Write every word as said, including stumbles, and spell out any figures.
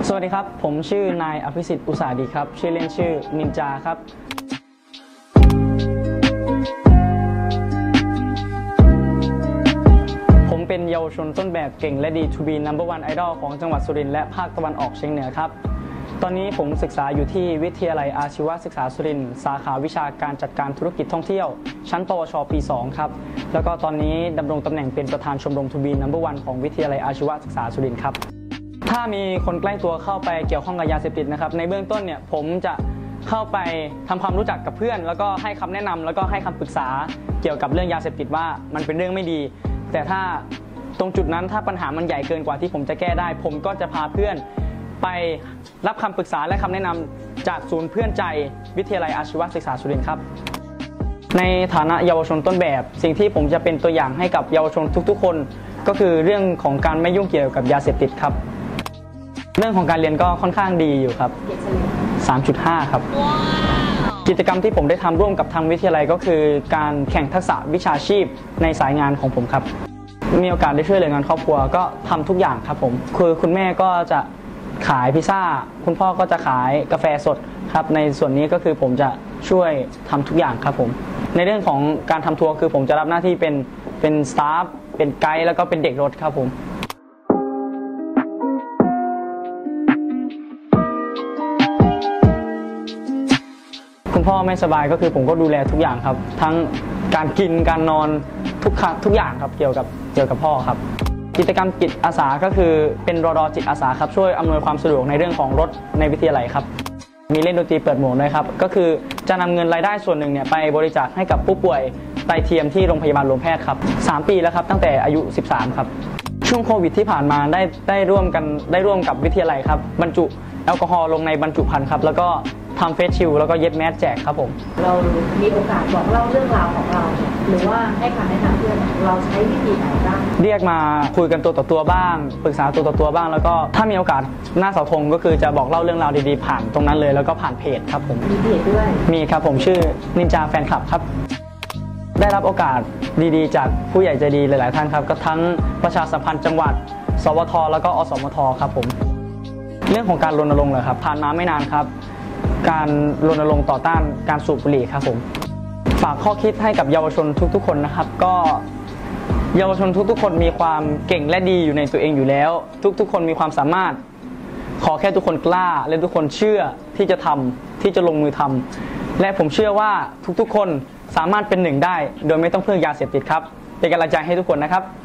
สวัสดีครับผมชื่อนายอภิสิทธิ์อุตสาดีครับชื่อเล่นชื่อนินจาครับผมเป็นเยาวชนต้นแบบเก่งและดี ทู บี นัมเบอร์ วัน ไอดอล ของจังหวัดสุรินทร์และภาคตะวันออกเฉียงเหนือครับตอนนี้ผมศึกษาอยู่ที่วิทยาลัยอาชีวศึกษาสุรินทร์สาขาวิชาการจัดการธุรกิจท่องเที่ยวชั้นปวชปีสองครับแล้วก็ตอนนี้ดำรงตำแหน่งเป็นประธานชมรม ทู บี นัมเบอร์ วัน ของวิทยาลัยอาชีวศึกษาสุรินทร์ครับถ้ามีคนใกล้ตัวเข้าไปเกี่ยวข้องกับยาเสพติดนะครับในเบื้องต้นเนี่ยผมจะเข้าไปทำความรู้จักกับเพื่อนแล้วก็ให้คำแนะนำแล้วก็ให้คำปรึกษาเกี่ยวกับเรื่องยาเสพติดว่ามันเป็นเรื่องไม่ดีแต่ถ้าตรงจุดนั้นถ้าปัญหามันใหญ่เกินกว่าที่ผมจะแก้ได้ผมก็จะพาเพื่อนไปรับคำปรึกษาและคำแนะนำจากศูนย์เพื่อนใจวิทยาลัยอาชีวศึกษาสุรินทร์ครับในฐานะเยาวชนต้นแบบสิ่งที่ผมจะเป็นตัวอย่างให้กับเยาวชนทุกๆคนก็คือเรื่องของการไม่ยุ่งเกี่ยวกับยาเสพติดครับเรื่องของการเรียนก็ค่อนข้างดีอยู่ครับ สามจุดห้า ครับ wow. กิจกรรมที่ผมได้ทำร่วมกับทางวิทยาลัยก็คือการแข่งทักษะวิชาชีพในสายงานของผมครับมีโอกาสได้ช่วยเหลืองานครอบครัวก็ทำทุกอย่างครับผมคือคุณแม่ก็จะขายพิซซ่าคุณพ่อก็จะขายกาแฟสดครับในส่วนนี้ก็คือผมจะช่วยทำทุกอย่างครับผมในเรื่องของการทำทัวร์คือผมจะรับหน้าที่เป็นเป็นสตาฟเป็นไกด์แล้วก็เป็นเด็กรถครับผมคุณพ่อไม่สบายก็คือผมก็ดูแลทุกอย่างครับทั้งการกินการนอนทุกทุกอย่างครับเกี่ยวกับเกี่ยวกับพ่อครับกิจกรรมจิตอาสาก็คือเป็นรอดอจิตอาสาครับช่วยอำนวยความสะดวกในเรื่องของรถในวิทยาลัยครับมีเล่นดนตรีเปิดหมวกด้วยครับก็คือจะนำเงินรายได้ส่วนหนึ่งเนี่ยไปบริจาคให้กับผู้ป่วยไตเทียมที่โรงพยาบาลรวมแพทย์ครับสามปีแล้วครับตั้งแต่อายุสิบสามครับช่วงโควิดที่ผ่านมาได้ได้ร่วมกันได้ร่วมกับวิทยาลัยครับบรรจุแอลกอฮอล์ลงในบรรจุภัณฑ์ครับแล้วก็ทำเฟสชิลแล้วก็เย็บแมสแจกครับผมเรามีโอกาสบอกเล่าเรื่องราวของเราหรือว่าให้คำแนะนำเพื่อนเราใช้วิธีไหนบ้างเรียกมาคุยกันตัวต่อตัวบ้างปรึกษาตัวต่อตัวบ้างแล้วก็ถ้ามีโอกาสหน้าเสาธงก็คือจะบอกเล่าเรื่องราวดีๆผ่านตรงนั้นเลยแล้วก็ผ่านเพจครับผมมีเพจด้วยมีครับผมชื่อนินจาแฟนคลับครับได้รับโอกาสดีๆจากผู้ใหญ่ใจดีหลายๆท่านครับก็ทั้งประชาสัมพันธ์จังหวัดสวทแล้วก็อสมทครับผมเรื่องของการรณรงค์เลยครับผ่านมาไม่นานครับการรณรงค์ต่อต้านการสูบบุหรี่ครับผมฝากข้อคิดให้กับเยาวชนทุกๆคนนะครับก็เยาวชนทุกๆคนมีความเก่งและดีอยู่ในตัวเองอยู่แล้วทุกๆคนมีความสามารถขอแค่ทุกคนกล้าและทุกคนเชื่อที่จะทำที่จะลงมือทำและผมเชื่อว่าทุกๆคนสามารถเป็นหนึ่งได้โดยไม่ต้องพึ่งยาเสพติดครับเป็นกำลังใจให้ทุกคนนะครับ